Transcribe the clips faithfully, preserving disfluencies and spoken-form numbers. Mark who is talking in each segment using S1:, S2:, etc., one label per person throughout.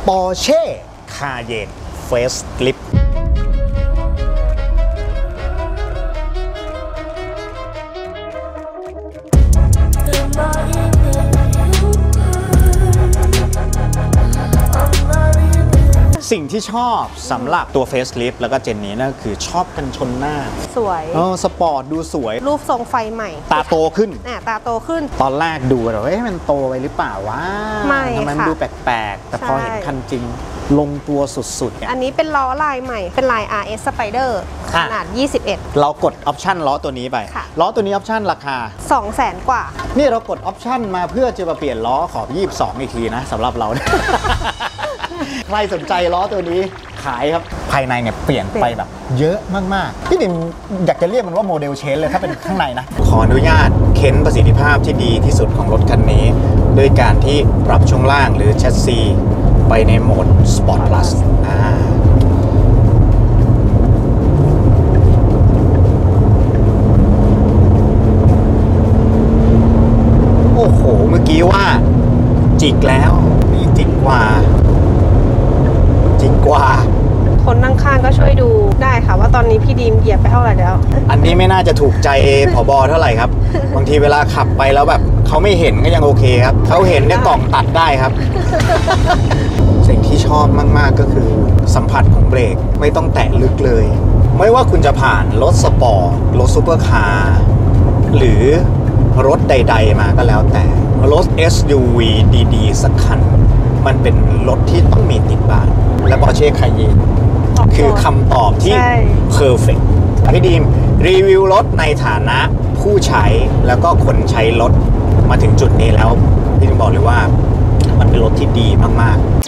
S1: Porsche Cayenne Faceliftสิ่งที่ชอบสำหรับตัว Facelift แล้วก็เจนนี้นั่นคือชอบกันชนหน้า
S2: สวย
S1: เออสปอร์ตดูสวย
S2: รูปทรงไฟใหม่
S1: ตาโตขึ้น
S2: อ่าตาโตขึ้น
S1: ตอนแรกดูเราเอ๊ะมันโตไปหรือเปล่าวะ
S2: ไม่ค่ะทำไม
S1: มันดูแปลกๆแต่พอเห็นคันจริงลงตัวสุดๆ
S2: อันนี้เป็นล้อลายใหม่เป็นลาย อาร์ เอส Spider ขนาดยี่สิบเอ็ด
S1: เรากดออปชั่นล้อตัวนี้ไปล้อตัวนี้ออปชั่นราคา
S2: สองแสน กว่า
S1: นี่เรากดออปชั่นมาเพื่อจะมาเปลี่ยนล้อขอบยี่สิบสองอีกทีนะสำหรับเรา ใครสนใจล้อตัวนี้ขายครับภายในเนี่ยเปลี่ยนไปแบบเยอะมากๆพี่ดิมอยากจะเรียกมันว่าโมเดลเชนเลยถ้าเป็นข้างในนะขออนุญาตเค้นประสิทธิภาพที่ดีที่สุดของรถคันนี้ด้วยการที่ปรับช่วงล่างหรือแชสซีไปในโหมด Sport Plus อ่าโอ้โหเมื่อกี้ว่าจิกแล้วนี่จิกกว่าจิกกว่า
S2: คนนั่งข้างก็ช่วยดูได้ค่ะว่าตอนนี้พี่ดีมเหยียบไปเท่าไหร่แล้ว
S1: อันนี้ไม่น่าจะถูกใจผบ.เท่าไหร่ครับบางทีเวลาขับไปแล้วแบบเขาไม่เห็นก็ยังโอเคครับเขาเห็นเนี่ยกล่องตัดได้ครับ สิ่งที่ชอบมากๆก็คือสัมผัสของเบรกไม่ต้องแตะลึกเลยไม่ว่าคุณจะผ่านรถสปอร์ตรถซูเปอร์คาร์หรือรถใดๆมาก็แล้วแต่รถ เอส ยู วี ดีๆสักคันมันเป็นรถที่ต้องมีติดบ้านและ Porsche Cayenne คือคำตอบที่ perfect พี่ดีมรีวิวรถในฐานะผู้ใช้แล้วก็คนใช้รถมาถึงจุดนี้แล้วพี่ดีมบอกเลยว่ามันเป็นรถที่ดีมากๆ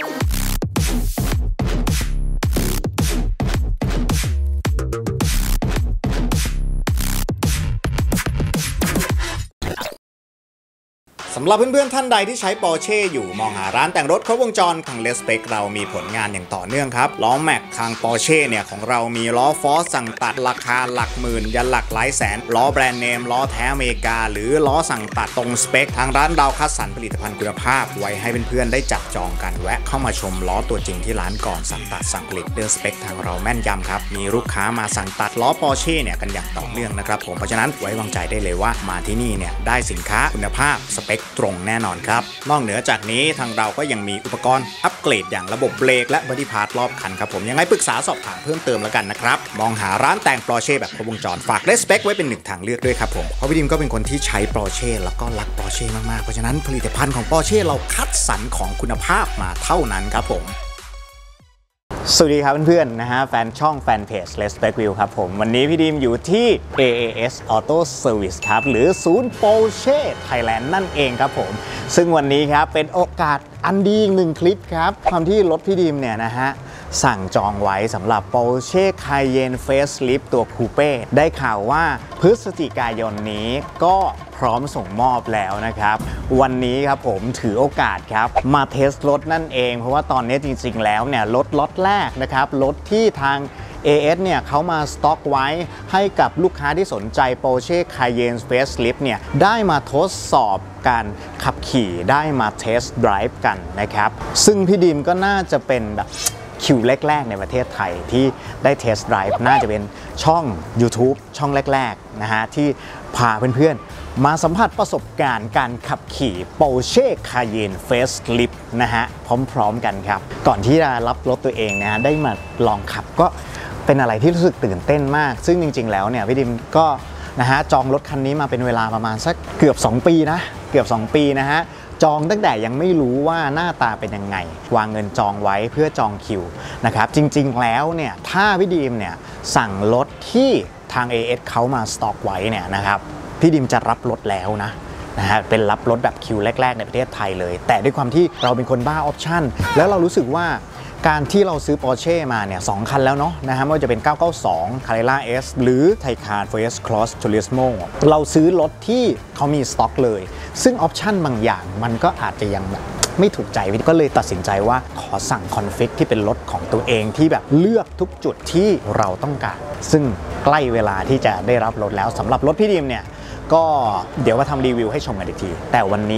S1: สำหรับเพื่อนๆท่านใดที่ใช้ Porsche อยู่มองหาร้านแต่งรถครบวงจรของ Respect เรามีผลงานอย่างต่อเนื่องครับล้อแม็กทาง Porsche เนี่ยของเรามีล้อฟอสสั่งตัดราคาหลักหมื่นยันหลักหลายแสนล้อแบรนด์เนมล้อแท้อเมริกาหรือล้อสั่งตัดตรงสเปคทางร้านเราคัดสรรผลิตภัณฑ์คุณภาพไว้ให้เพื่อนๆได้จับจองกันแวะเข้ามาชมล้อตัวจริงที่ร้านก่อนสั่งตัดสั่งผลิตเดินสเปคทางเราแม่นยำครับมีลูกค้ามาสั่งตัดล้อ Porsche เนี่ยกันอย่างต่อเนื่องนะครับผมเพราะฉะนั้นไว้วางใจได้เลยว่ามาที่นี่เนี่ยได้สินค้าคุณภาพสเปคตรงแน่นอนนอกเหนือจากนี้ทางเราก็ยังมีอุปกรณ์อัปเกรดอย่างระบบเบรกและบอดี้พาร์ทรอบคันครับผมยังไงปรึกษาสอบถามเพิ่มเติมแล้วกันนะครับมองหาร้านแต่ง Porsche แบบครบวงจรฝาก Respect ไว้เป็นหนึ่งทางเลือกด้วยครับผมเพราะพี่ดิมก็เป็นคนที่ใช้ Porsche แล้วก็รัก Porsche มากๆเพราะฉะนั้นผลิตภัณฑ์ของ Porsche เราคัดสรรของคุณภาพมาเท่านั้นครับผมสวัสดีครับเพื่อนๆนะฮะแฟนช่องแฟนเพจ Respect View ครับผมวันนี้พี่ดีมอยู่ที่ เอ เอ เอส Auto Service ครับหรือศูนย์ Porsche Thailand นั่นเองครับผมซึ่งวันนี้ครับเป็นโอกาสอันดีอีกหนึ่งคลิปครับความที่รถพี่ดีมเนี่ยนะฮะสั่งจองไว้สำหรับ Porsche Cayenne Facelift ตัวคูเป้ได้ข่าวว่าพฤศจิกายนนี้ก็พร้อมส่งมอบแล้วนะครับวันนี้ครับผมถือโอกาสครับมาเทสรถนั่นเองเพราะว่าตอนนี้จริงๆแล้วเนี่ยรถล็อตแรกนะครับรถที่ทาง เอ เอส เนี่ยเขามาสต็อกไว้ให้กับลูกค้าที่สนใจ Porsche Cayenne Facelift เนี่ยได้มาทดสอบการขับขี่ได้มาเทสต์ไดรฟ์กันนะครับซึ่งพี่ดิมก็น่าจะเป็นแบบคิวแรกๆในประเทศไทยที่ได้เทสต์ไดรฟ์น่าจะเป็นช่อง YouTube ช่องแรกๆนะฮะที่พาเพื่อนๆมาสัมผัสประสบการณ์การขับขี่ Porsche Cayenne Facelift นะฮะพร้อมๆกันครับก่อนที่จะรับรถตัวเองนะฮะได้มาลองขับก็เป็นอะไรที่รู้สึกตื่นเต้นมากซึ่งจริงๆแล้วเนี่ยพี่ดิมก็นะฮะจองรถคันนี้มาเป็นเวลาประมาณสักเกือบสองปีนะเกือบสองปีนะฮะจองตั้งแต่ยังไม่รู้ว่าหน้าตาเป็นยังไงวางเงินจองไว้เพื่อจองคิวนะครับจริงๆแล้วเนี่ยถ้าพี่ดิมเนี่ยสั่งรถที่ทาง เอ เอส เขามาสต็อกไว้เนี่ยนะครับพี่ดิมจะรับรถแล้วนะนะฮะเป็นรับรถแบบคิวแรกๆในประเทศไทยเลยแต่ด้วยความที่เราเป็นคนบ้าออปชั่นแล้วเรารู้สึกว่าการที่เราซื้อ Porsche มาเนี่ยสองคันแล้วเนาะนะฮะไม่ว่าจะเป็นเก้าเก้าสอง Carrera S หรือ Taycan โฟร์ เอส Cross Turismo เราซื้อรถที่เขามีสต็อกเลยซึ่งออปชั่นบางอย่างมันก็อาจจะยังแบบไม่ถูกใจก็เลยตัดสินใจว่าขอสั่งคอนฟิกที่เป็นรถของตัวเองที่แบบเลือกทุกจุดที่เราต้องการซึ่งใกล้เวลาที่จะได้รับรถแล้วสำหรับรถพี่ดิมเนี่ยก็เดี๋ยวมาทำรีวิวให้ชมกันอีกทีแต่วันนี้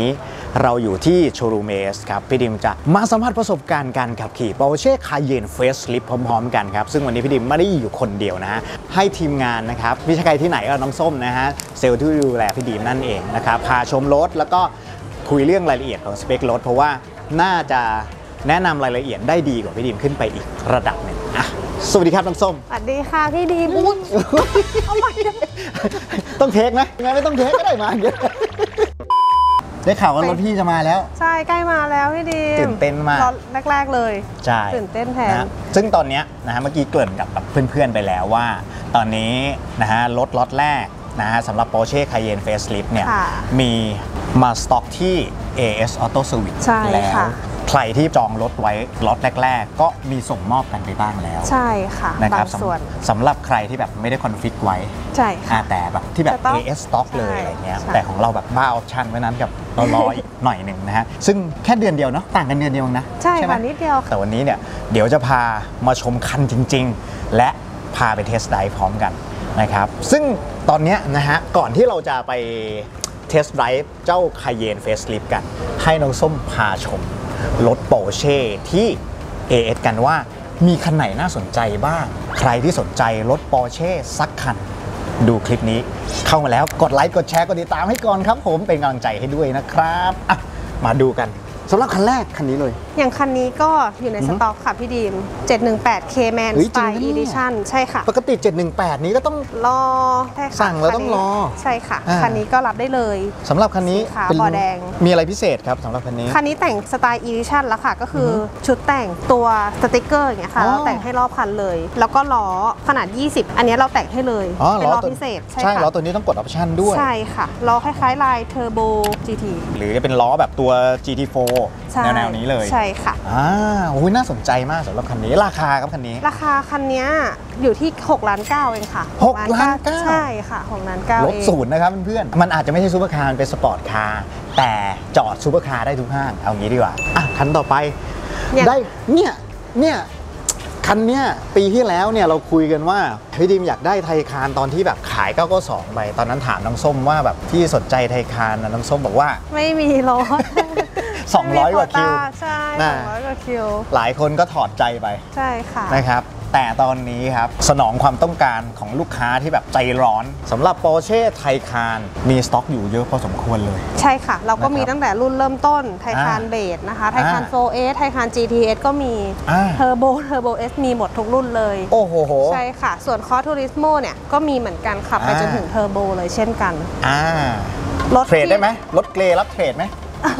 S1: เราอยู่ที่โชว์รูมเอสครับพี่ดิมจะมาสัมผัสประสบการณ์การขับขี่ Porsche Cayenne Facelift พร้อมๆกันครับซึ่งวันนี้พี่ดิมไม่ได้อยู่คนเดียวนะฮะให้ทีมงานนะครับไม่ใช่ใครที่ไหนก็น้องส้มนะฮะเซลล์ที่ดูแลพี่ดิมนั่นเองนะครับพาชมรถแล้วก็คุยเรื่องรายละเอียดของสเปครถเพราะว่าน่าจะแนะนำรายละเอียดได้ดีกว่าพี่ดิมขึ้นไปอีกระดับหนึ่งอ่ะสวัสดีครับน้องส้ม
S2: สวัสดีค่ะพี่ดีมอุ้ยเอาใหม่
S1: ต้องเทคไหมงั้นไม่ต้องเทคก็ได้มาเยอะได้ข่าวว่ารถพี่จะมาแล้ว
S2: ใช่ใกล้มาแล้วพี่ดีม
S1: ตื่นเต้นมาก
S2: รถแรกๆเลย
S1: ใช่
S2: ตื่นเต้นแทน
S1: ซึ่งตอนนี้นะฮะเมื่อกี้เกริ่นกับเพื่อนๆไปแล้วว่าตอนนี้นะฮะรถล็อตแรกนะฮะสำหรับ Porsche Cayenne Facelift เนี่ยมีมาสต็อกที่ เอ เอส Auto Service แล้วใครที่จองรถไว้ล็อตแรกๆก็มีส่งมอบกันไปบ้างแล้ว
S2: ใช่ค่ะ
S1: นะครับส่วนสำหรับใครที่แบบไม่ได้คอนฟิกไว้
S2: ใช่ค่ะ
S1: แต่แบบที่แบบ เอ เอส Stock เลยอะไรเงี้ยแต่ของเราแบบบ้าออปชั่นไว้นั้นกับเรารออีกหน่อยหนึ่งนะฮะซึ่งแค่เดือนเดียวเนาะต่างกันเดือนเดียวนะ
S2: ใช่ค่ะนิดเดียว
S1: แต่วันนี้เนี่ยเดี๋ยวจะพามาชมคันจริงๆและพาไปเทสไดรฟ์พร้อมกันนะครับซึ่งตอนนี้นะฮะก่อนที่เราจะไปเทสไดรฟ์เจ้า Cayenne Facelift กันให้น้องส้มพาชมรถ Porsche ที่ เอ เอส กันว่ามีคันไหนน่าสนใจบ้างใครที่สนใจรถ Porsche สักคันดูคลิปนี้เข้ามาแล้วกดไลค์กดแชร์กดติดตามให้ก่อนครับผมเป็นกำลังใจให้ด้วยนะครับอ่ะมาดูกันสำหรับคันแรกคันนี้เลย
S2: อย่างคันนี้ก็อยู่ในสต็อกค่ะพี่ดีม เจ็ดหนึ่งแปด Cayman Style Edition ใช่ค่ะ
S1: ปกติเจ็ดหนึ่งแปดนี้ก็ต้อง
S2: รอ
S1: สั่งแล้วต้องรอ
S2: ใช่ค่ะคันนี้ก็รับได้เลย
S1: สำหรับคันนี้
S2: เป็นบอแดง
S1: มีอะไรพิเศษครับสำหรับคันนี้
S2: คันนี้แต่งสไตล์ Edition แล้วค่ะก็คือชุดแต่งตัวสติกเกอร์อย่างเงี้ยค่ะเราแต่งให้รอบคันเลยแล้วก็ล้อขนาดยี่สิบอันนี้เราแต่งให้เลยเป็นล้อพิเศษ
S1: ใช่ค่ะล้อตัวนี้ต้องกดออปชั่นด้วย
S2: ใช่ค่ะล้อคล้ายๆลาย Turbo จี ที
S1: หรือจะเป็นล้อแบบตัว จี ที โฟร์แนวๆนี้เลย
S2: ใช่ค่ะ
S1: อ่าโอ้ยน่าสนใจมากสำหรับคันนี้ราคาครับคันนี้
S2: ราคาคันนี้อยู่ที่หกล้านเก้าเองค่ะ
S1: หกล้านเก้า
S2: ใช่ค่ะหกล้านเก้า
S1: ลดศูนย์นะครับเพื่อนๆมันอาจจะไม่ใช่ซูเปอร์คาร์มันเป็นสปอร์ตคาร์แต่จอดซูเปอร์คาร์ได้ทุกห้างเอางี้ดีกว่าอ่ะคันต่อไปได้เนี่ยเนี่ยคันเนี้ยปีที่แล้วเนี่ยเราคุยกันว่าพี่ดิมอยากได้ไทคานตอนที่แบบขายเก้าเก้าสองไปตอนนั้นถามน้องส้มว่าแบบที่สนใจไทคานนะน้องส้มบอกว่า
S2: ไม่มีรถ
S1: สองร้อยกว่าคิว
S2: ใช่สองร้อยกว่าคิว
S1: หลายคนก็ถอดใจไป
S2: ใช่ค่ะ
S1: นะครับแต่ตอนนี้ครับสนองความต้องการของลูกค้าที่แบบใจร้อนสำหรับ Porsche Taycan มีสต็อกอยู่เยอะพอสมควรเลย
S2: ใช่ค่ะเราก็มีตั้งแต่รุ่นเริ่มต้น Taycan Base นะคะ Taycan โฟร์ เอส Taycan จี ที เอส ก็มี Turbo Turbo S มีหมดทุกรุ่นเลย
S1: โอ้โห
S2: ใช่ค่ะส่วน Core Turismo เนี่ยก็มีเหมือนกันขับไปจนถึง Turbo เลยเช่นกัน
S1: อ่ารถเทรดได้ไหมรถเกรรับเทรดไหม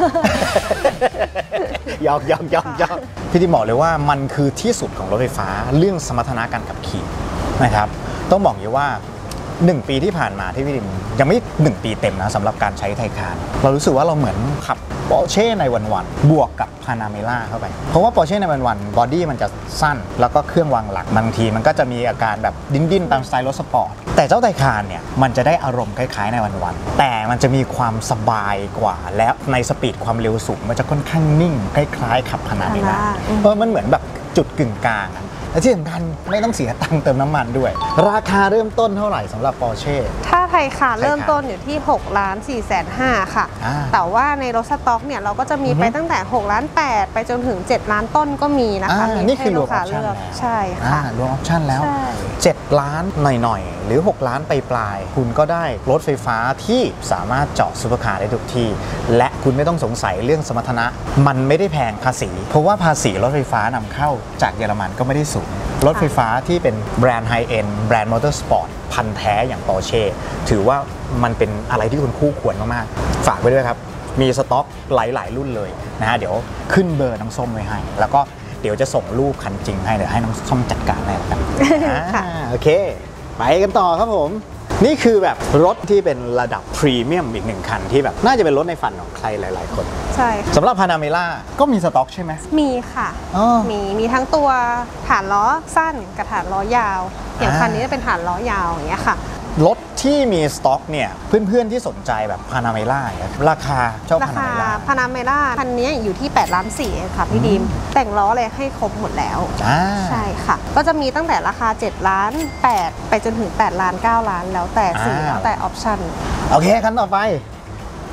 S1: ยอกยอกยอกยอกพี่ดิมบอกเลยว่ามันคือที่สุดของรถไฟฟ้าเรื่องสมรรถนะการขับขี่นะครับต้องบอกอย่างว่าหนึ่งปีที่ผ่านมาที่พี่ดิมยังไม่หนึ่งปีเต็มนะสำหรับการใช้ไทคานเรารู้สึกว่าเราเหมือนขับ Porsche ในวันๆบวกกับ Panamera เข้าไปเพราะว่า Porsche ในวันๆบอดี้มันจะสั้นแล้วก็เครื่องวางหลักบางทีมันก็จะมีอาการแบบดิ้นๆตามสไตล์รถสปอร์ตแต่เจ้าไทคานเนี่ยมันจะได้อารมณ์คล้ายๆในวันๆแต่มันจะมีความสบายกว่าและในสปีดความเร็วสูงมันจะค่อนข้างนิ่งคล้ายๆขับ Panamera เพราะมันเหมือนแบบจุดกึ่งกลางและที่สำคัญไม่ต้องเสียตังค์เติมน้ำมันด้วยราคาเริ่มต้นเท่าไหร่สำหรับ Porsche
S2: ถ้าไทยค่ะเริ่มต้นอยู่ที่หกล้านสี่แสนห้าค่ะแต่ว่าในรถสต็อกเนี่ยเราก็จะมีไปตั้งแต่หกล้านแปดไปจนถึงเจ็ดล้านต้นก็มีนะคะ
S1: นี่คือรวมออปชั่น
S2: ใช่ค่ะ
S1: รวมออปชั่นแล้วเจ็ดล้านหน่อยๆหรือหกล้านไปปลายคุณก็ได้รถไฟฟ้าที่สามารถจอดซุปเปอร์คาร์ได้ทุกที่และคุณไม่ต้องสงสัยเรื่องสมรรถนะมันไม่ได้แพงภาษีเพราะว่าภาษีรถไฟฟ้านำเข้าจากเยอรมันก็ไม่ได้สูงรถไฟฟ้าที่เป็นแบรนด์ไฮเอ็นด์แบรนด์มอเตอร์สปอร์ตพันแท้อย่าง Porsche ถือว่ามันเป็นอะไรที่คุณคู่ควรมากๆฝากไว้ด้วยครับมีสต็อกหลายๆรุ่นเลยนะฮะเดี๋ยวขึ้นเบอร์น้องส้มไว้ให้แล้วก็เดี๋ยวจะส่งรูปคันจริงให้เดี๋ยวให้น้องส้มจัดการให้แล้วกันโอเคไปกันต่อครับผมนี่คือแบบรถที่เป็นระดับพรีเมียมอีกหนึ่งคันที่แบบน่าจะเป็นรถในฝันของใครหลายๆคน
S2: ใช่
S1: สำหรับ Panamera ก็มีสต็อกใช่ไหม
S2: มีค่ะมีมีทั้งตัวฐานล้อสั้นกับฐานล้อยาวอย่างคันนี้จะเป็นฐานล้อยาวอย่างเงี้ยค่ะ
S1: รถที่มีสต็อกเนี่ยเพื่อนๆที่สนใจแบบ Panamera ราคาเจ้า Panamera
S2: Panamera คันนี้อยู่ที่แปดล้านสี่ค่ะพี่ดีมแต่งล้อเลยให้ครบหมดแล้วใช่ค่ะก็จะมีตั้งแต่ราคาเจ็ดล้านแปดไปจนถึงแปดล้านเก้าล้านแล้วแต่สีแล้วแต่ออปชั่น
S1: โอเคคันต่อไป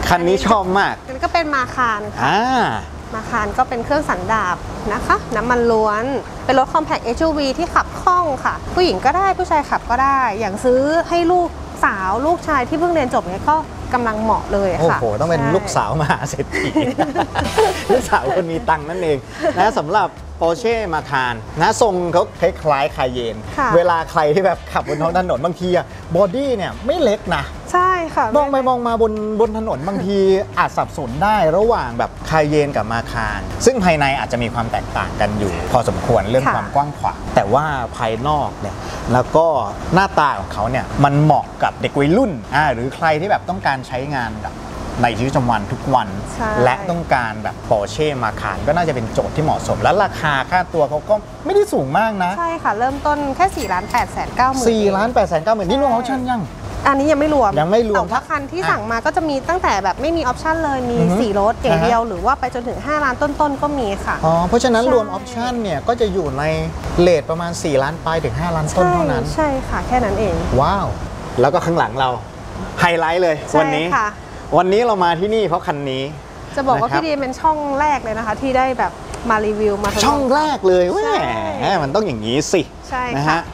S1: คันนี้ชอบมาก
S2: อันนี้ก็เป็นมาคารค่ะ
S1: อ่า
S2: มาคารก็เป็นเครื่องสันดาปนะคะน้ำมันล้วนเป็นรถ Compact เอส ยู วี ที่ขับคล่องค่ะผู้หญิงก็ได้ผู้ชายขับก็ได้อย่างซื้อให้ลูกสาวลูกชายที่เพิ่งเรียนจบเนี่ยก็กำลังเหมาะเลยค่ะ
S1: โอ้โหต้องเป็นลูกสาวมหาเศรษฐี ลูกสาวคนมีตังค์นั่นเองนะสำหรับPorsche Macan นะทรงเขาคล้ายๆคาเยนเวลาใครที่แบบขับบนท้องถนนบางทีอะบอดี้เนี่ยไม่เล็กนะ
S2: ใช่ค่ะ
S1: มองไปมองมาบนบนถนนบางทีอาจสับสนได้ระหว่างแบบคาเยนกับมาคารซึ่งภายในอาจจะมีความแตกต่างกันอยู่พอสมควรเรื่องความกว้างขวางแต่ว่าภายนอกเนี่ยแล้วก็หน้าตาของเขาเนี่ยมันเหมาะกับเด็กวัยรุ่นอ่าหรือใครที่แบบต้องการใช้งานแบบในชีวิตประจำวันทุกวันและต้องการแบบ Porsche Macan ก็น่าจะเป็นโจทย์ที่เหมาะสมและราคาค่าตัวเขาก็ไม่ได้สูงมากนะ
S2: ใช่ค่ะเริ่มต้นแค่ สี่ล้านแปดแสนเก้าหมื่น
S1: สี่ล้านแปดแสนเก้าหมื่นนี่รวมออปชั่นยัง
S2: อันนี้ยังไม่รวม
S1: ยังไม่รวม
S2: แต่ว่าคันที่สั่งมาก็จะมีตั้งแต่แบบไม่มีออปชั่นเลยมีสี่รถอย่างเดียวหรือว่าไปจนถึงห้าล้านต้นๆก็มีค่ะ
S1: อ๋อเพราะฉะนั้นรวมออปชั่นเนี่ยก็จะอยู่ในเรทประมาณสี่ล้านปลายถึงห้าล้านต้นเท่านั้น
S2: ใช่ค่ะแค่นั้นเอง
S1: ว้าวแล้วก็ข้างหลังเราไฮไลท์เลยวันนี้วันนี้เรามาที่นี่เพราะคันนี้
S2: จะบอกว่าพี่ดีเป็นช่องแรกเลยนะคะที่ได้แบบมารีวิวมา
S1: ช่องแรกเลยแหมมันต้องอย่างนี้สิ
S2: ใช่
S1: นะฮะ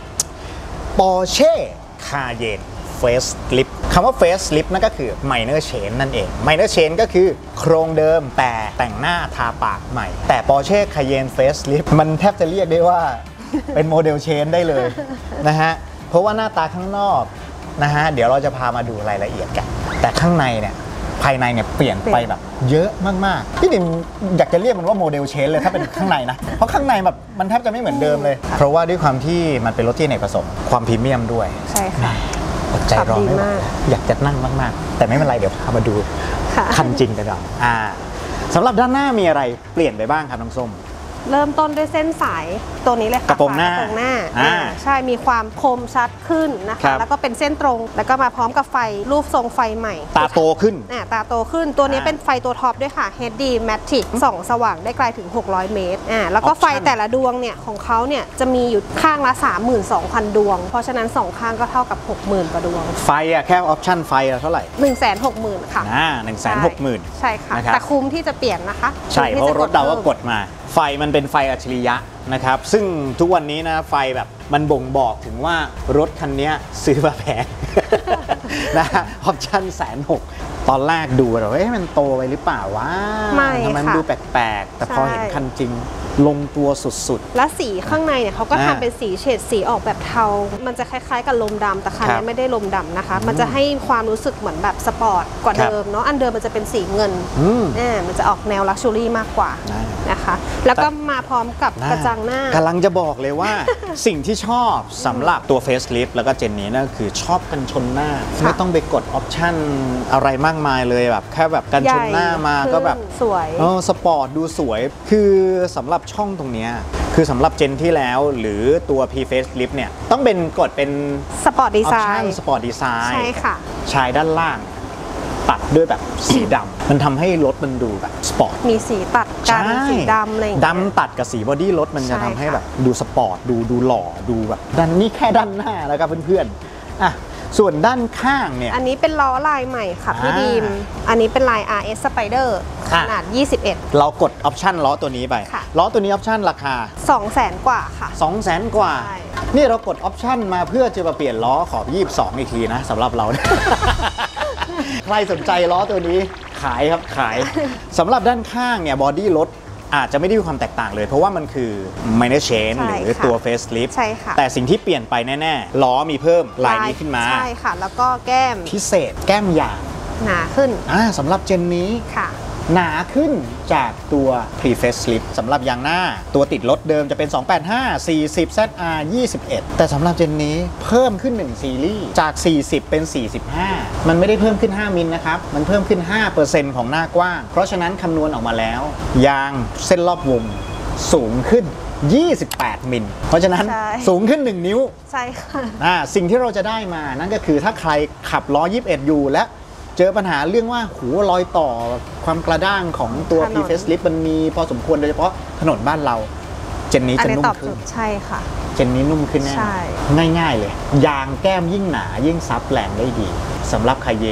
S1: Porsche Cayenne Facelift คำว่า Facelift นั่นก็คือ Minor Change นั่นเอง Minor Change ก็คือโครงเดิมแต่แต่งหน้าทาปากใหม่แต่ Porsche Cayenne Facelift มันแทบจะเรียกได้ว่าเป็นโมเดล Change ได้เลยนะฮะเพราะว่าหน้าตาข้างนอกนะฮะเดี๋ยวเราจะพามาดูรายละเอียดกันแต่ข้างในเนี่ยภายในเนี่ยเปลี่ยนไปแบบเยอะมากๆพี่ดิมอยากจะเรียกมันว่าโมเดลเชนเลยถ้าเป็นข้างในนะเพราะข้างในแบบมันแทบจะไม่เหมือนเดิมเลยเพราะว่าด้วยความที่มันเป็นรถที่อเนกประสงค์ความพรีเมียมด้วย
S2: ใช่ค่ะ
S1: อดใจรอไม่ไหวอยากจะนั่งมากๆแต่ไม่เป็นไรเดี๋ยวพามาดูคันจริงกันก่อนอ่าสำหรับด้านหน้ามีอะไรเปลี่ยนไปบ้างครับน้องส้ม
S2: เริ่มต้นด้วยเส้นสายตัวนี้เลยค่ะ
S1: กระโปรงหน้ากระ
S2: โปรงหน้าใช่มีความคมชัดขึ้นนะคะแล้วก็เป็นเส้นตรงแล้วก็มาพร้อมกับไฟรูปทรงไฟใหม่
S1: ตาโตขึ้น
S2: อ่าตาโตขึ้นตัวนี้เป็นไฟตัวท็อปด้วยค่ะ เฮด ดี Matic ส่องสว่างได้ไกลถึงหกร้อยเมตรอ่าแล้วก็ไฟแต่ละดวงเนี่ยของเขาเนี่ยจะมีอยู่ข้างละ สามหมื่นสองพัน ดวงเพราะฉะนั้นสองข้างก็เท่ากับ หกหมื่น กว่าดวง
S1: ไฟอะแค่ออปชั่นไฟเท่าไหร่
S2: หนึ่งแสนหกหมื่น ค่ะ
S1: อ่า หนึ่งแสนหกหมื่น
S2: ใช่ค่ะแต่คุ้มที่จะเปลี่ยนนะคะ
S1: ใช่เพราะรถเราก็กดมาไฟมันเป็นไฟอัจฉริยะนะครับซึ่งทุกวันนี้นะไฟแบบมันบ่งบอกถึงว่ารถคันนี้ซื้อมาแพงนะออปชั่นแสนหกตอนแรกดูเราเอ๊ะมันโตไปหรือเปล่าวะทำไมมันดูแปลกๆแต่พอเห็นคันจริงลงตัวสุด
S2: ๆและสีข้างในเนี่ยเขาก็ทำเป็นสีเฉดสีออกแบบเทามันจะคล้ายๆกับลมดำแต่คันนี้ไม่ได้ลมดำนะคะมันจะให้ความรู้สึกเหมือนแบบสปอร์ตกว่าเดิมเนาะอันเดิมมันจะเป็นสีเงินอ่ามันจะออกแนวลักชัวรี่มากกว่านะคะแล้วก็มาพร้อมกับกระจังหน้าก
S1: ำลังจะบอกเลยว่าสิ่งที่ชอบสำหรับตัว Facelift แล้วก็เจนนี้นั่นคือชอบกันชนหน้าไม่ต้องไปกดออปชั่นอะไรมากมายเลยแบบแค่แบบกันชนหน้ามาก็แบบ
S2: สวย
S1: เออสปอร์ตดูสวยคือสำหรับช่องตรงนี้คือสำหรับเจนที่แล้วหรือตัว P Facelift เนี่ยต้องเป็นกดเป็น
S2: สปอร์ตดีไซน์
S1: สปอร์ตดีไซน์
S2: ใช่ค่ะ
S1: ชายด้านล่างตัดด้วยแบบสีดำมันทำให้รถมันดูแบบสปอร์ต
S2: มีสีตัดกันสีดำอะไร
S1: ดำตัดกับสีบอดี้รถมันจะทำให้แบบดูสปอร์ตดูดูหล่อดูแบบด้านนี้แค่ด้านหน้าแล้วครับเพื่อนๆอ่ะส่วนด้านข้างเนี่ย
S2: อันนี้เป็นล้อลายใหม่ค่ะพี่ดีมอันนี้เป็นลาย อาร์ เอส Spider ขนาดยี่สิบเอ็ด
S1: เรากดออปชั่นล้อตัวนี้ไปล้อตัวนี้ออปชั่นราคา
S2: สองแสน กว่าค่ะ
S1: สองแสน กว่านี่เรากดออปชั่นมาเพื่อจะมาเปลี่ยนล้อขอบยี่สิบสองอีกทีนะสำหรับเรา ใครสนใจล้อตัวนี้ขายครับขายสำหรับด้านข้างเนี่ยบอดี้รถอาจจะไม่ได้มีความแตกต่างเลยเพราะว่ามันคือ Minor Change หรือตัว Facelift
S2: ใช่ค่ะ
S1: แต่สิ่งที่เปลี่ยนไปแน่ๆล้อมีเพิ่มลายนี้ขึ้นมา
S2: ใช่ค่ะแล้วก็แก้ม
S1: พิเศษแก้มยาง
S2: หนาขึ้น
S1: อ่าสำหรับเจนนี้
S2: ค่ะ
S1: หนาขึ้นจากตัว Pre Facelift สำหรับยางหน้าตัวติดรถเดิมจะเป็นสองแปดห้า สี่สิบ แซด อาร์ ยี่สิบเอ็ดแต่สำหรับเจนนี้เพิ่มขึ้นหนึ่งซีรีส์จากสี่สิบเป็นสี่สิบห้ามันไม่ได้เพิ่มขึ้นห้ามิลนะครับมันเพิ่มขึ้น ห้าเปอร์เซ็นต์ ของหน้ากว้างเพราะฉะนั้นคำนวณออกมาแล้วยางเส้นรอบวงสูงขึ้นยี่สิบแปดมิลเพราะฉะนั้นสูงขึ้นหนึ่งนิ้ว
S2: ใช่ค่ะ
S1: อ่าสิ่งที่เราจะได้มานั่นก็คือถ้าใครขับล้อยี่สิบเอ็ดอยู่และเจอปัญหาเรื่องว่าหูรอยต่อความกระด้างของตัว P Facelift มันมีพอสมควรโดยเฉพาะถนนบ้านเราเจนนี้จะนุ่มขึ้น
S2: ใช่ค่ะ
S1: เจนนี้นุ่มขึ้นแน่ง่ายๆเลยยางแก้มยิ่งหนายิ่งซับแรงได้ดีสำหรับคาเยน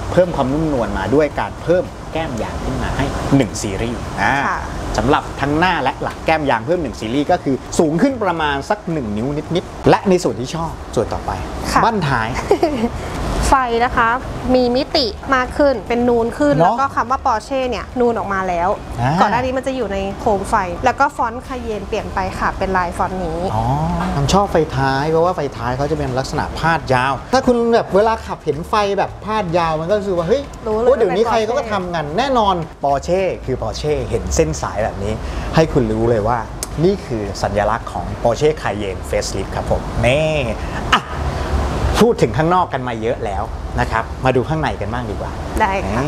S1: เพิ่มความนุ่มนวลมาด้วยการเพิ่มแก้มยางขึ้นมาให้หนึ่งซีรีส์อ่าสำหรับทั้งหน้าและหลังแก้มยางเพิ่มหนึ่งซีรีส์ก็คือสูงขึ้นประมาณสักหนึ่งนิ้วนิดๆและในส่วนที่ชอบส่วนต่อไปบั้นท้าย
S2: ไฟนะคะมีมิติมากขึ้นเป็นนูนขึ้นแล้วก็คำว่าปอร์เช่เนี่ยนูนออกมาแล้วก่อนหน้านี้มันจะอยู่ในโคมไฟแล้วก็ฟอนต์คาเยนเปลี่ยนไปค่ะเป็นลายฟอนต์นี้
S1: อ๋อผมชอบไฟท้ายเพราะว่าไฟท้ายเขาจะเป็นลักษณะพาดยาวถ้าคุณแบบเวลาขับเห็นไฟแบบพาดยาวมันก็รู้สึกว่าเฮ้ยเดี๋ยวนี้ใครก็ทำกันแน่นอนปอร์เช่คือปอร์เช่เห็นเส้นสายแบบนี้ให้คุณรู้เลยว่านี่คือสัญลักษณ์ของ Porsche Cayenne Facelift ครับผมนี่อ่ะพูดถึงข้างนอกกันมาเยอะแล้วนะครับมาดูข้างในกันบ้างดีกว่า
S2: ได้ค่ะ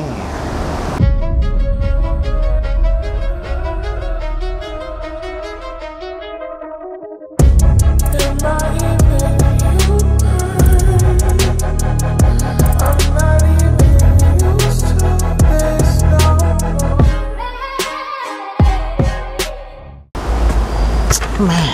S1: แม่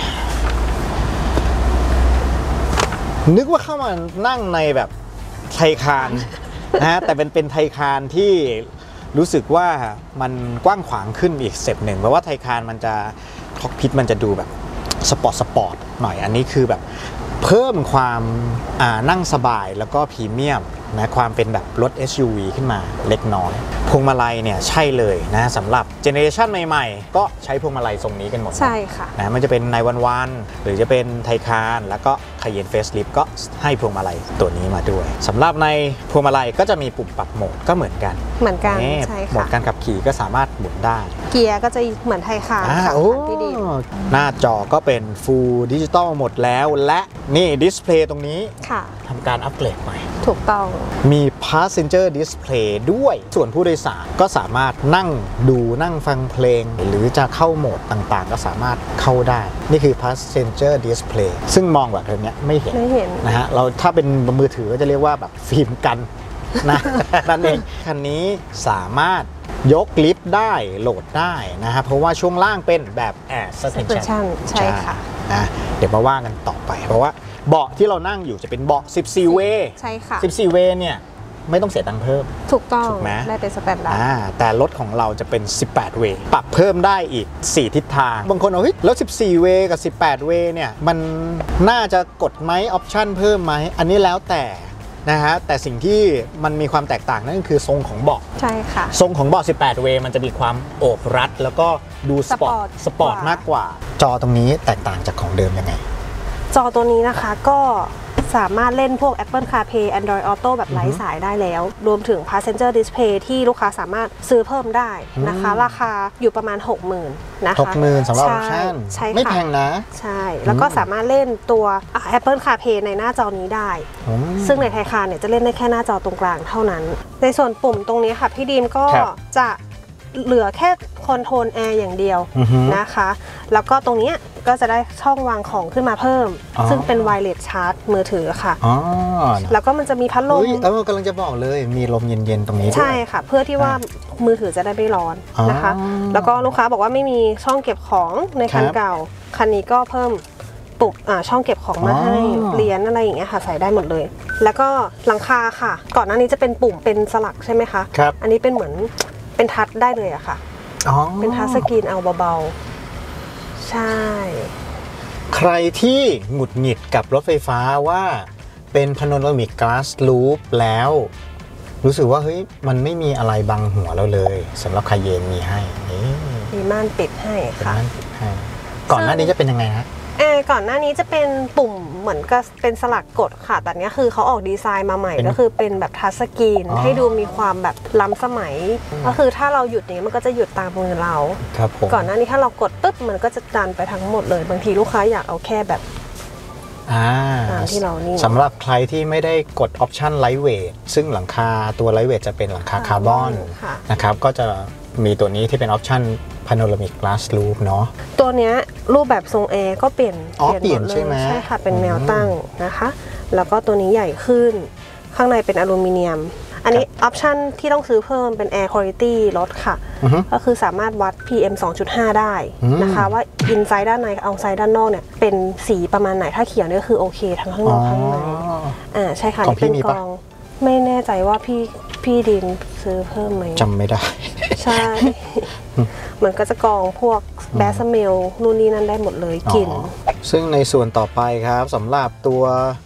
S1: นึกว่าเข้ามานั่งในแบบไทยคานนะฮะแต่เป็นเป็นไทยคานที่รู้สึกว่ามันกว้างขวางขึ้นอีกสเต็ปหนึ่งเพราะว่าไทยคานมันจะคอกพิทมันจะดูแบบสปอร์ตสปอร์ตหน่อยอันนี้คือแบบเพิ่มความนั่งสบายแล้วก็พรีเมียมนะความเป็นแบบรถ เอส ยู วี ขึ้นมาเล็กน้อยพวงมาลัยเนี่ยใช่เลยนะสำหรับเจเนอเรชันใหม่ๆก็ใช้พวงมาลัยทรงนี้กันหมด
S2: ใช่ค่ะ
S1: นะมันจะเป็นในวันวันหรือจะเป็นไทคานแล้วก็Cayenne Faceliftก็ให้พวงมาลัยตัวนี้มาด้วยสำหรับในพวงมาลัยก็จะมีปุ่มปรับโหมดก็เหมือนกัน
S2: เหมือนกันใช่ค่ะ
S1: โหมดการขับขี่ก็สามารถหมุนได้
S2: เกียร์ก็จะเหมือนไทคานค่ะพี่ดิ
S1: หน้าจอก็เป็น Full Digital หมดแล้วและนี่ดิสเพลย์ตรงนี้ทำการอัปเกรดใหม่
S2: ถูกต้อง
S1: มี Passenger Display ด้วยส่วนผู้โดยสารก็สามารถนั่งดูนั่งฟังเพลงหรือจะเข้าโหมดต่างๆก็สามารถเข้าได้นี่คือ Passenger Display ซึ่งมองแบบนี้ไม่เห็น
S2: ไม่เห็น
S1: นะฮะเราถ้าเป็นมือถือก็จะเรียกว่าแบบฟิล์มกันนะนั่นเองคันนี้สามารถยกลิฟต์ได้โหลดได้นะครับเพราะว่าช่วงล่างเป็นแบบ Air Suspension
S2: ใช่ค่ะ
S1: นะเดี๋ยวมาว่ากันต่อไปเพราะว่าเบาะที่เรานั่งอยู่จะเป็นเบาะสิบสี่เวย์
S2: ใช่ค่ะ
S1: สิบสี่เวย์เนี่ยไม่ต้องเสียตังค์เพิ่ม
S2: ถูกต้อง
S1: ถูกไหม
S2: ได้เป็นสแตนดาร์ด
S1: แต่รถของเราจะเป็นสิบแปดเวย์ปรับเพิ่มได้อีกสี่ทิศทางบางคนเอาเฮ้ยแล้วสิบสี่เวย์กับสิบแปดเวย์เนี่ยมันน่าจะกดไหมออปชั่นเพิ่มไหมอันนี้แล้วแต่นะฮะแต่สิ่งที่มันมีความแตกต่างนั่นคือทรงของเบาะ
S2: ใช่ค่ะ
S1: ทรงของเบาะสิบแปดเวย์มันจะมีความโอบรัดแล้วก็ดูสปอร์ตสปอร์ตมากกว่าจอตรงนี้แตกต่างจากของเดิมยังไง
S2: จอตัวนี้นะคะก็สามารถเล่นพวก Apple CarPlay Android Auto แบบไร้สายได้แล้วรวมถึง Passenger Display ที่ลูกค้าสามารถซื้อเพิ่มได้นะคะราคาอยู่ประมาณ หกหมื่น นะคะ
S1: หกหมื่น สำหรับออปชั่นไม่แพงนะ
S2: ใช่แล้วก็สามารถเล่นตัว Apple CarPlay ในหน้าจอนี้ได้ซึ่งในไทยคาร์เนี่ยจะเล่นได้แค่หน้าจอตรงกลางเท่านั้นในส่วนปุ่มตรงนี้ค่ะพี่ดีมก็จะเหลือแค่คอนโทรลแอร์อย่างเดียวนะคะแล้วก็ตรงนี้ก็จะได้ช่องวางของขึ้นมาเพิ่มซึ่งเป็นไวเลสชาร์จมือถือค่ะแล้วก็มันจะมีพัดลม
S1: เออกำลังจะบอกเลยมีลมเย็นๆตรงนี้
S2: ใช่ค่ะเพื่อที่ว่ามือถือจะได้ไม่ร้อนนะคะแล้วก็ลูกค้าบอกว่าไม่มีช่องเก็บของในคันเก่าคันนี้ก็เพิ่มปุ่มช่องเก็บของมาให้เหรียญอะไรอย่างเงี้ยค่ะใส่ได้หมดเลยแล้วก็หลังคาค่ะก่อนหน้านี้จะเป็นปุ่มเป็นสลักใช่ไหมคะอันนี้เป็นเหมือนเป็นทัชได้เลยอะค่ะเป็นทัชสกรีนเอาเบาๆใช่
S1: ใครที่หงุดหงิดกับรถไฟฟ้าว่าเป็นพาโนรามิกกลาสลูปแล้วรู้สึกว่าเฮ้ยมันไม่มีอะไรบังหัวเราเลยสำหรับคาเยนมีให้นี่
S2: มีม่านปิดให้ค่ะ
S1: ม่านปิดให้ก่อนหน้านี้จะเป็นยังไงฮะ
S2: เออก่อนหน้านี้จะเป็นปุ่มเหมือนกับเป็นสลักกดค่ะแต่เนี้ยคือเขาออกดีไซน์มาใหม่ก็คือเป็นแบบทัชสกรีนให้ดูมีความแบบล้ำสมัยก็คือถ้าเราหยุดนี้มันก็จะหยุดตามมือเรา
S1: ครับผม
S2: ก่อนหน้านี้ถ้าเรากดปุ๊บมันก็จะดันไปทั้งหมดเลยบางทีลูกค้าอยากเอาแค่แบบตามที่เรานี่
S1: สำหรับใครที่ไม่ได้กดออปชั่นไลท์เวทซึ่งหลังคาตัวไลท์เวทจะเป็นหลังคาคาร์บอนนะครับก็จะมีตัวนี้ที่เป็นออปชั่นPanoramic Glass Roof เนาะ
S2: ตัวเนี้ยรูปแบบทรงแอร์ก็เปลี่ยน
S1: อ๋อเปลี่ยนใช่ไหม
S2: ใช่ค่ะเป็นแนวตั้งนะคะแล้วก็ตัวนี้ใหญ่ขึ้นข้างในเป็นอลูมิเนียมอันนี้ออปชั่นที่ต้องซื้อเพิ่มเป็น Air Quality ลดค่ะก็คือสามารถวัด พี เอ็ม สองจุดห้า ได้นะคะว่าอินไซด์ด้านในเอาไซด์ด้านนอกเนี่ยเป็นสีประมาณไหนถ้าเขียวเนี่ยคือโอเคทั้งข้างนอกข้างในอ่าใช่ค่ะนี่เป็นกรองไม่แน่ใจว่าพี่พี่ดินซื้อเพิ่มไหม
S1: จำไม่ได้
S2: ใช่ มันก็จะกรองพวกแบสเมลนู่นนี่นั่นได้หมดเลยกลิ่น
S1: ซึ่งในส่วนต่อไปครับสำหรับตัว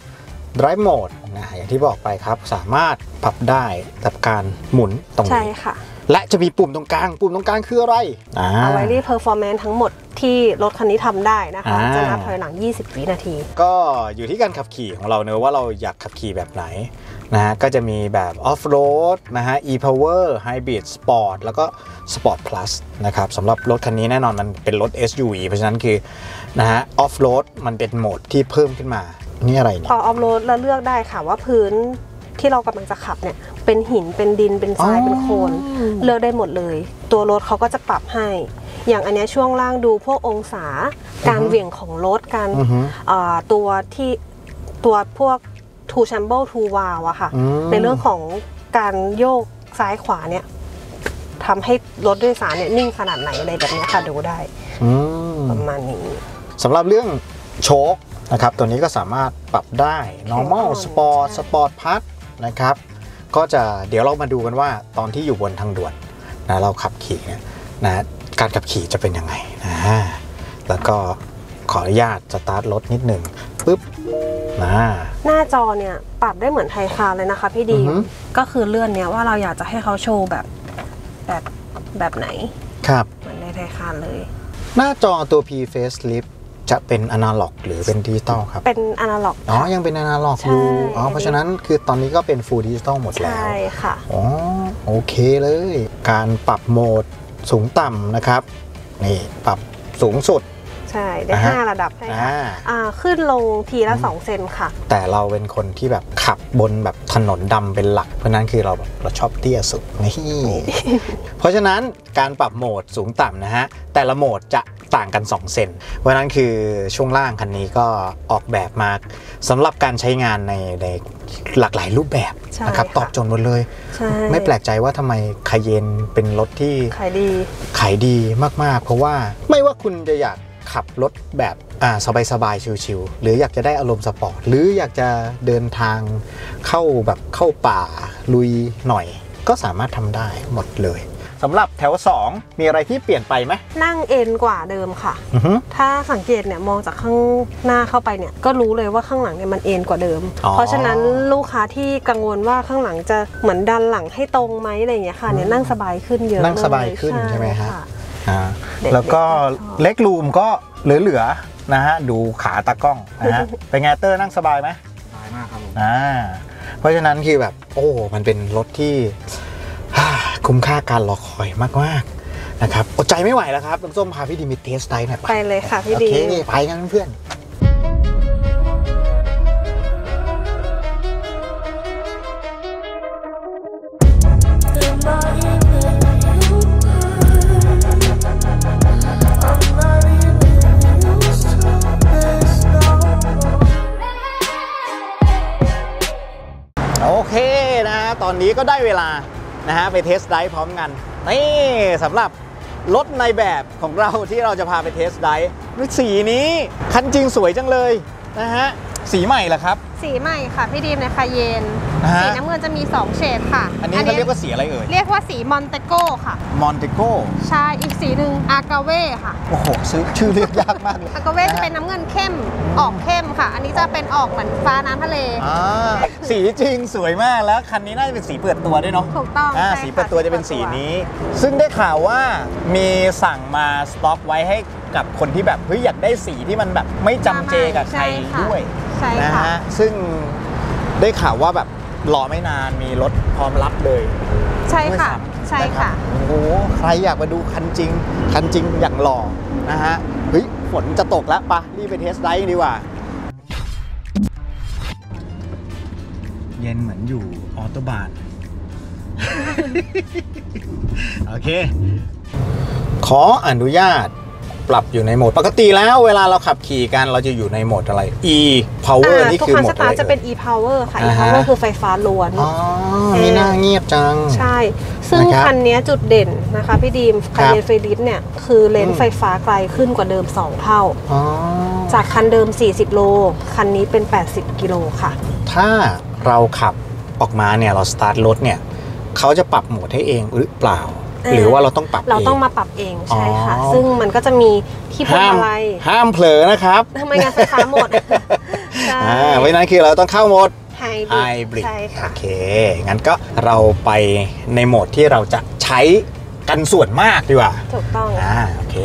S1: Drive Mode นะอย่างที่บอกไปครับสามารถปรับได้กับการหมุนตรงนี้ใช่ค่ะและจะมีปุ่มตรงกลางปุ่มตรงกลางคืออะไร
S2: เอาไว้รีเพอร์ฟอร์แมนซ์ทั้งหมดที่รถคันนี้ทำได้นะคะจะนับถอยหลังยี่สิบวินาที
S1: ก็อยู่ที่การขับขี่ของเราเนอะว่าเราอยากขับขี่แบบไหนนะฮะก็จะมีแบบ Off Road นะฮะ E-Power Hybrid Sport แล้วก็ Sport Plus นะครับสำหรับรถคันนี้แน่นอนมันเป็นรถ เอส ยู วี เพราะฉะนั้นคือนะฮะ Off Road มันเป็นโหมดที่เพิ่มขึ้นมานี่อะไรเนี่ย
S2: พอ Off Road เราเลือกได้ค่ะว่าพื้นที่เรากำลังจะขับเนี่ยเป็นหินเป็นดินเป็นทรายเป็นโคลนเลือกได้หมดเลยตัวรถเขาก็จะปรับให้อย่างอันนี้ช่วงล่างดูพวกองศาการเหวี่ยงของรถการตัวที่ตัวพวกtwo chamber two valve อะค่ะในเรื่องของการโยกซ้ายขวาเนี่ยทำให้รถโดยสารเนี่ยนิ่งขนาดไหนอะไรแบบนี้ค่ะดูได้ประมาณนี้
S1: สำหรับเรื่องโชคนะครับตัวนี้ก็สามารถปรับได้ normal sport sport plus นะครับก็จะเดี๋ยวเรามาดูกันว่าตอนที่อยู่บนทางด่วนนะเราขับขี่เนี่ยนะการขับขี่จะเป็นยังไงนะแล้วก็ขออนุญาตสตาร์ทรถนิดหนึ่งปึ๊บนะ
S2: หน้าจอเนี่ยปรับได้เหมือนไทยคาร์เลยนะคะพี่ดีก็คือเลื่อนเนี่ยว่าเราอยากจะให้เขาโชว์แบบแบบแบบไหน
S1: ครับ
S2: เหมือนในไทยคาร์เลย
S1: หน้าจอตัว P Facelift จะเป็นอนาล็อกหรือเป็นดิจิตอลครับ
S2: เป็นอนาล็อก
S1: อ๋อยังเป็นอนาล็อกอยู่อ๋อเพราะฉะนั้นคือตอนนี้ก็เป็น Full Digital หมดแล้ว
S2: ใช่ค่ะ
S1: อ๋อโอเคเลยการปรับโหมดสูงต่ำนะครับนี่ปรับสูงสุด
S2: ใช่ได้ห้าระดับใช่ค่ะขึ้นลงทีละสองเซนค่ะ
S1: แต่เราเป็นคนที่แบบขับบนแบบถนนดำเป็นหลักเพราะนั้นคือเราเราชอบเตี้ยสุดนี่เพราะฉะนั้นการปรับโหมดสูงต่ำนะฮะแต่ละโหมดจะต่างกันสองเซนเพราะนั้นคือช่วงล่างคันนี้ก็ออกแบบมาสำหรับการใช้งานในในหลากหลายรูปแบบนะครับตอบโจทย์หมดเลยไม่แปลกใจว่าทำไมคาเยนเป็นรถที่
S2: ขายดี
S1: ขายดีมากๆเพราะว่าไม่ว่าคุณจะอยากขับรถแบบอ่าสบายๆชิวๆหรืออยากจะได้อารมณ์สปอร์ตหรืออยากจะเดินทางเข้าแบบเข้าป่าลุยหน่อยก็สามารถทำได้หมดเลยสำหรับแถวสองมีอะไรที่เปลี่ยนไปไหม
S2: นั่งเอ็นกว่าเดิมค่ะ uh-huh. ถ้าสังเกตเนี่ยมองจากข้างหน้าเข้าไปเนี่ยก็รู้เลยว่าข้างหลังเนี่ยมันเอ็นกว่าเดิม เพราะฉะนั้นลูกค้าที่กังวลว่าข้างหลังจะเหมือนดันหลังให้ตรงไหมอะไรอย่างเงี้ยค่ะเนี่ยนั่งสบายขึ้นเยอะ
S1: นั่งสบายขึ้นใช่ไหมฮะแล้วก็เล็กรูมก็เหลือๆนะฮะดูขาตากล้องนะฮะเป็นไงเตอร์นั่งสบายไหม
S3: สบายมากครับผม
S1: อ่าเพราะฉะนั้นคือแบบโอ้มันเป็นรถที่คุ้มค่าการรอคอยมากๆนะครับอดใจไม่ไหวแล้วครับน้ำส้มพาพี่ดีมีเทสไดร์หน่อย
S2: ไปเลยค่ะพี่ดี
S1: โอเคไปกันเพื่อนโอเคนะตอนนี้ก็ได้เวลานะฮะไปเทสไดร์พร้อมกันนี่สำหรับรถในแบบของเราที่เราจะพาไปเทสไดร์สีนี้คันจริงสวยจังเลยนะฮะสีใหม่เหรอครับ
S2: สีใหม่ค่ะพี่ดีมในคาเยนสีน้ำเงินจะมีสองเฉดค่ะ
S1: อันนี้เขาเรียกว่าสีอะไรเอ่ย
S2: เรียกว่าสีมอนเตโก้ค่ะ
S1: มอนเตโก้
S2: ใช่อีกสีหนึ่งอากาเว่ค่ะ
S1: โอ้โหชื่อเรียกยากมากเลย
S2: อากาเว่จะเป็นน้ำเงินเข้มออกเข้มค่ะอันนี้จะเป็นออกเหมือนฟ้าน้ำทะเล
S1: อ่าสีจริงสวยมากแล้วคันนี้น่าจะเป็นสีเปิดตัวด้วยเนาะ
S2: ถูกต้อง
S1: อ่าสีเปิดตัวจะเป็นสีนี้ซึ่งได้ข่าวว่ามีสั่งมาสต็อกไว้ให้กับคนที่แบบเฮ้ยอยากได้สีที่มันแบบไม่จำเจกับใครด้วยนะฮะซึ่งได้ข่าวว่าแบบรอไม่นานมีรถพร้อมรับเลย
S2: ใช่ค่ะใช่ค่ะ
S1: โอ้โหใครอยากมาดูคันจริงคันจริงอย่างหล่อนะฮะเฮ้ยฝนจะตกแล้วปะรีบไปเทสไดร์ดีกว่าเย็นเหมือนอยู่ออโตบาน โอเคขออนุญาตปรับอยู่ในโหมดปกติแล้วเวลาเราขับขี่กันเราจะอยู่ในโหมดอะไร E Power นี่คือโหมดอะไร
S2: จะเป็น E Power ค่ะ E Power คือไฟฟ้าล้วน
S1: อ๋อมีหน้าเงียบจัง
S2: ใช่ซึ่งคันนี้จุดเด่นนะคะพี่ดีมคันเยนเฟลิสเนี่ยคือเลนส์ไฟฟ้าไกลขึ้นกว่าเดิมสองเท่าจากคันเดิมสี่สิบโลคันนี้เป็นแปดสิบกิโลค่ะ
S1: ถ้าเราขับออกมาเนี่ยเราสตาร์ทรถเนี่ยเขาจะปรับโหมดให้เองหรือเปล่าหรือว่าเราต้องปรับเอง
S2: เราต้องมาปรับเองใช่ค่ะซึ่งมันก็จะมีที่พวงมาลัย
S1: ห้ามเผลอนะครับ
S2: ทำไมงานไฟฟ้าหมด
S1: ใช่เพราะนั้นคือเราต้องเข้าโหมด
S2: ไฮบริด
S1: ใช่ค่ะโอเคงั้นก็เราไปในโหมดที่เราจะใช้กันส่วนมากดีกว่า
S2: ถูกต้อง
S1: อ่าโอเค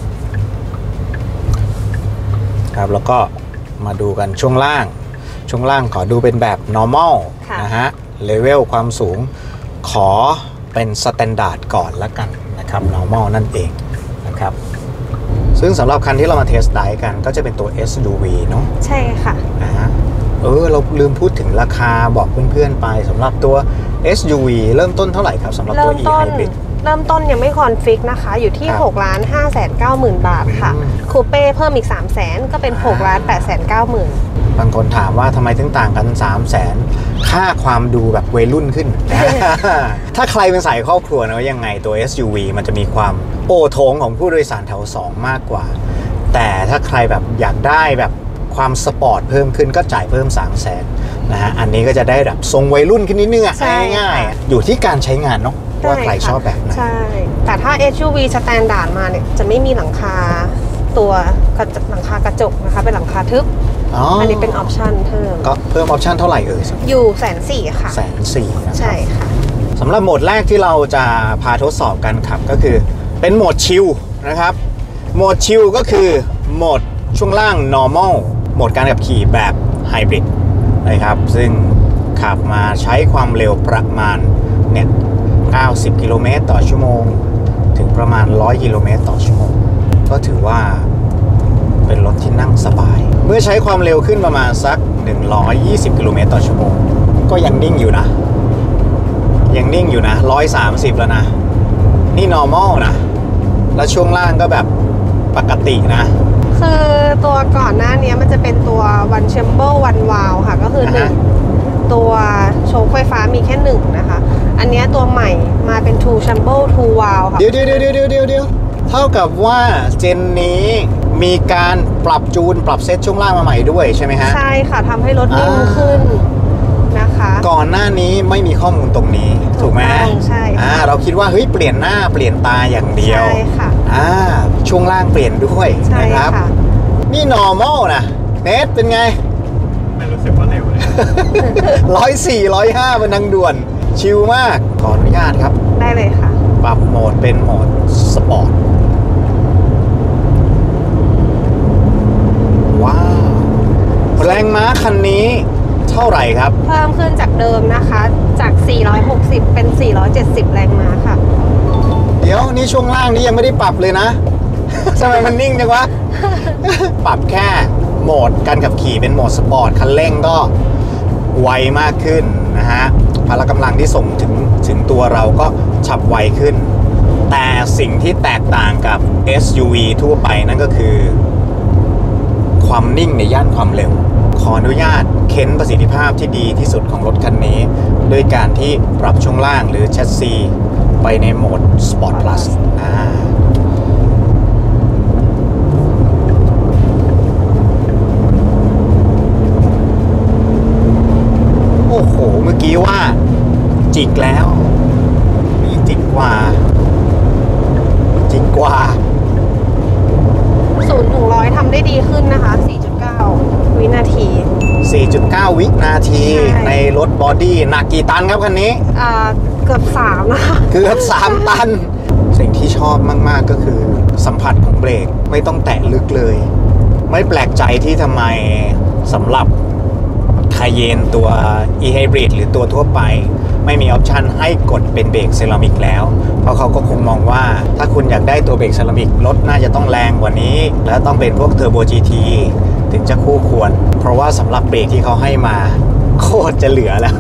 S1: ครับแล้วก็มาดูกันช่วงล่างช่วงล่างขอดูเป็นแบบ normal นะฮะเลเวลความสูงขอเป็น standard ก่อนละกันนะครับ normal นั่นเองนะครับซึ่งสำหรับคันที่เรามาเทสไดร์กันก็จะเป็นตัว เอส ยู วี เนาะ
S2: ใช่ค่ะ
S1: นะฮะเออเราลืมพูดถึงราคาบอกเพื่อนๆไปสำหรับตัว เอส ยู วี เริ่มต้นเท่าไหร่ครับสำหรับตัว e-hybrid
S2: เริ่มต้นยังไม่คอนฟิกนะคะอยู่ที่ หกล้านห้าแสนเก้าหมื่น บาทค่ะคูเป้เพิ่มอีก สามแสน ก็เป็น หกล้านแปดแสนเก้าหมื่น
S1: บางคนถามว่าทำไมถึงต่างกัน สามแสน ค่าความดูแบบวัยรุ่นขึ้น ถ้าใครเป็นสายครอบครัวนะยังไงตัว เอส ยู วี มันจะมีความโอโถงของผู้โดยสารแถวสองมากกว่าแต่ถ้าใครแบบอยากได้แบบความสปอร์ตเพิ่มขึ้นก็จ่ายเพิ่ม สามแสน นะฮะอันนี้ก็จะได้แบบทรงวัยรุ่นขึ้นนิดนึงอ่ะง่ายๆอยู่ที่การใช้งานเนาะว่าใครชอบแบบไหน
S2: ใช่แต่ถ้า เอส ยู วี สแตนดาร์ดมาเนี่ยจะไม่มีหลังคาตัวหลังคากระจกนะคะเป็นหลังคาทึบ อ๋ออันนี้เป็นออปชั่นเพิ่ม
S1: ก็เพิ่มออปชั่นเท่าไหร่เอ่ย
S2: อยู่แสนสี่ค่ะ
S1: แสนสี่นะ
S2: ใช่ค่ะ
S1: สำหรับโหมดแรกที่เราจะพาทดสอบกันครับก็คือเป็นโหมดชิลนะครับโหมดชิลก็คือโหมดช่วงล่าง normal โหมดการขับขี่แบบไฮบริดนะครับซึ่งขับมาใช้ความเร็วประมาณเนี่ยเก้าสิบกิโลเมตรต่อชั่วโมงถึงประมาณหนึ่งร้อยกิโลเมตรต่อชั่วโมงก็ถือว่าเป็นรถที่นั่งสบายเมื่อใช้ความเร็วขึ้นประมาณสักหนึ่งร้อยยี่สิบกิโลเมตรต่อชั่วโมงก็ยังนิ่งอยู่นะยังนิ่งอยู่นะหนึ่งร้อยสามสิบแล้วนะนี่ normal นะแล้วช่วงล่างก็แบบปกตินะ
S2: คือตัวก่อนหน้านี้มันจะเป็นตัว one chamber one valve ค่ะก็คือหนึ่งตัวโชคไฟฟ้ามีแค่หนึ่งนะคะอันนี้ตัวใหม่มาเป็น two chamber two valve ค่ะ
S1: เดี๋ยวเดี๋ยวเดี๋ยวเดี๋ยวเดี๋ยวเดี๋ยวเท่ากับว่าเจนนี้มีการปรับจูนปรับเซตช่วงล่างมาใหม่ด้วยใช่ไหมฮะ
S2: ใช่ค่ะทำให้รถนิ่มขึ้นนะคะ
S1: ก่อนหน้านี้ไม่มีข้อมูลตรงนี้ถูกไหม
S2: ใช่
S1: อ่าเราคิดว่าเฮ้ยเปลี่ยนหน้าเปลี่ยนตาอย่างเดียว
S2: ใช่ค่ะ
S1: อ่าช่วงล่างเปลี่ยนด้วยนะครับนี่ normal นะเนทเป็นไง
S3: ไม่รู้สึกว่าเร็วเลย
S1: ร้อยสี่ร้อยห้าบนทางด่วนชิลมากขออนุญาตครับ
S2: ได้เลยค่ะ
S1: ปรับโหมดเป็นโหมดสปอร์ตว้าวแรงม้าคันนี้เท่าไหร่ครับ
S2: เพิ่มขึ้นจากเดิมนะคะจากสี่ร้อยหกสิบเป็นสี่ร้อยเจ็ดสิบแรงม้าค่ะ
S1: เดี๋ยวนี่ช่วงล่างนี้ยังไม่ได้ปรับเลยนะทำไมมันนิ่งจังวะปรับแค่โหมดการขับขี่เป็นโหมดสปอร์ตคันเร่งก็ไวมากขึ้นนะฮะพละกำลังที่ส่งถึงถึงตัวเราก็ฉับไวขึ้นแต่สิ่งที่แตกต่างกับ เอส ยู วี ทั่วไปนั่นก็คือความนิ่งในย่านความเร็วขออนุญาตเค้นประสิทธิภาพที่ดีที่สุดของรถคันนี้ด้วยการที่ปรับช่วงล่างหรือแชสซีไปในโหมด Sport Plus อ่าโอ้โหเมื่อกี้ว่าจิกแล้วนี่จิกกว่าจิกกว่า
S2: ศูนย์ถึงร้อยทำได้ดีขึ้นนะคะ สี่จุดเก้า วินาที
S1: สี่จุดเก้า วินาทีในรถบอดี้หนักกี่ตันครับคันนี้
S2: อ่าเกือบสามนะคะ
S1: เกือบสามตันสิ่งที่ชอบมากๆก็คือสัมผัสของเบรกไม่ต้องแตะลึกเลยไม่แปลกใจที่ทำไมสำหรับคาเยนตัว e-hybrid หรือตัวทั่วไปไม่มีออปชันให้กดเป็นเบรกเซรามิกแล้วเพราะเขาก็คงมองว่าถ้าคุณอยากได้ตัวเบรกเซรามิกรถน่าจะต้องแรงกว่านี้และต้องเป็นพวกเทอร์โบ จี ที ถึงจะคู่ควรเพราะว่าสำหรับเบรกที่เขาให้มาโคตรจะเหลือแล้ว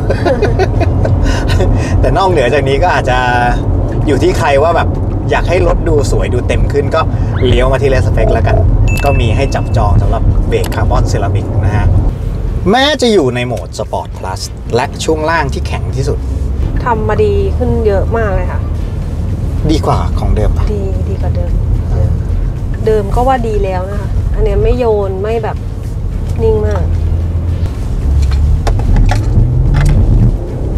S1: แต่นอกเหนือจากนี้ก็อาจจะอยู่ที่ใครว่าแบบอยากให้รถดูสวยดูเต็มขึ้นก็เลี้ยวมาที่เลสเปคแล้วกันก็มีให้จับจองสำหรับเบรกคาร์บอนเซรามิกนะฮะแม้จะอยู่ในโหมดสปอร์ตพลัสและช่วงล่างที่แข็งที่สุด
S2: ทำมาดีขึ้นเยอะมากเลยค่ะ
S1: ดีกว่าของเดิมปะ
S2: ดีดีกว่าเดิมเดิมก็ว่าดีแล้วนะคะอันนี้ไม่โยนไม่แบบนิ่งมาก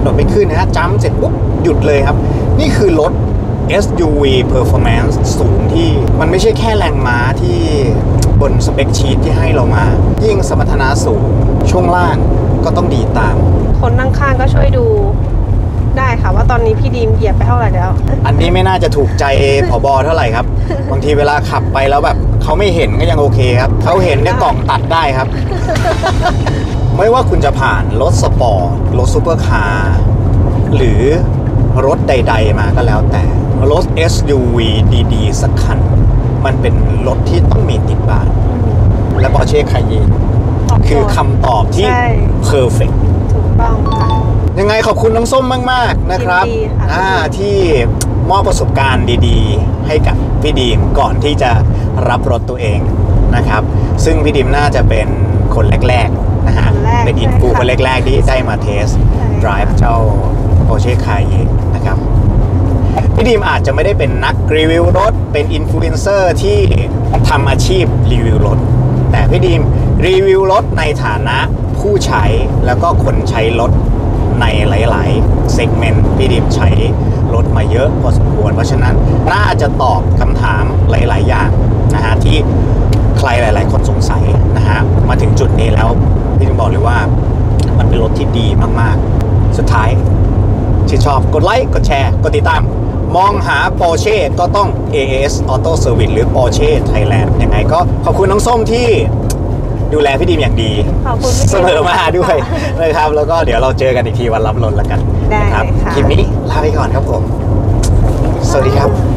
S1: โดดไม่ขึ้นนะฮะจัมป์เสร็จปุ๊บหยุดเลยครับนี่คือรถ เอส ยู วี Performance สูงที่มันไม่ใช่แค่แรงม้าที่บนสเปคชีทที่ให้เรามา ยิ่งสมรรถนะสูงช่วงล่างก็ต้องดีตาม
S2: คนนั่งข้างก็ช่วยดูได้ค่ะว่าตอนนี้พี่ดีมเหยียบไปเท่าไหร่แล้ว
S1: อันนี้ไม่น่าจะถูกใจผบเท่าไหร่ครับ บางทีเวลาขับไปแล้วแบบเขาไม่เห็นก็ยังโอเคครับเขาเห็นเนี่ยกล่องตัดได้ครับ ไม่ว่าคุณจะผ่านรถสปอร์ตรถซูเปอร์คาร์หรือรถใดๆมาก็แล้วแต่รถ เอส ยู วี ดีๆสักคันมันเป็นรถที่ต้องมีติดบ้านและ Porsche Cayenne คือคำตอบที่
S2: ใช่
S1: perfect
S2: ถูกต้องค่ะ
S1: ยังไงขอบคุณน้องส้มมากๆนะครับ
S2: ยินดีค่ะ
S1: อ่าที่มอบประสบการณ์ดีๆ ให้กับพี่ดีมก่อนที่จะรับรถตัวเองนะครับ ซึ่งพี่ดีมน่าจะเป็นคนแรกๆนะฮะ
S2: คนแรก
S1: เป็นอินฟู
S2: ใช่ค่ะ
S1: คนแรกๆที่ได้มาเทส
S2: ใช่ค่ะ
S1: drive เจ้า Porsche Cayenne นะครับพี่ดีมอาจจะไม่ได้เป็นนักรีวิวรถเป็นอินฟลูเอนเซอร์ที่ทำอาชีพรีวิวรถแต่พี่ดีมรีวิวรถในฐานะผู้ใช้แล้วก็คนใช้รถในหลายๆเซกเมนต์พี่ดิมใช้รถมาเยอะพอสมควรเพราะฉะนั้นน่าจะตอบคำถามหลายๆอย่างนะฮะที่ใครหลายๆคนสงสัยนะฮะมาถึงจุดนี้แล้วพี่ดิมบอกเลยว่ามันเป็นรถที่ดีมากๆสุดท้ายที่ชอบกดไลค์กดแชร์กดติดตามมองหา Porsche ก็ต้อง เอ เอ เอส Auto Service หรือ Porsche Thailand ยังไงก็ขอบคุณน้องส้มที่ดูแลพี่ดีมอย่างดี
S2: ขอบคุณพี่ดีม
S1: เสมอมาด้วยนะครับแล้วก็เดี๋ยวเราเจอกันอีกทีวันรับรถแล้วกัน
S2: ได้
S1: นะครับ
S2: ค่ะ
S1: คลิปนี้ลาไปก่อนครับผม สวัสดีครับ